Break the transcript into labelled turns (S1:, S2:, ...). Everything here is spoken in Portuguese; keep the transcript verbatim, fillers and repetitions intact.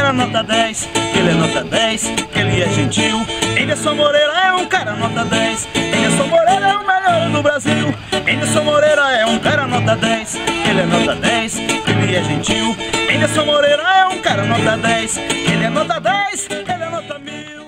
S1: cara nota dez, ele é nota dez, ele é gentil. Anderson Moreira é um cara nota dez, Anderson Moreira é o melhor do Brasil. Anderson Moreira é um cara nota dez, ele é nota dez, ele é gentil. Anderson Moreira é um cara nota dez, ele é nota dez, ele é nota mil.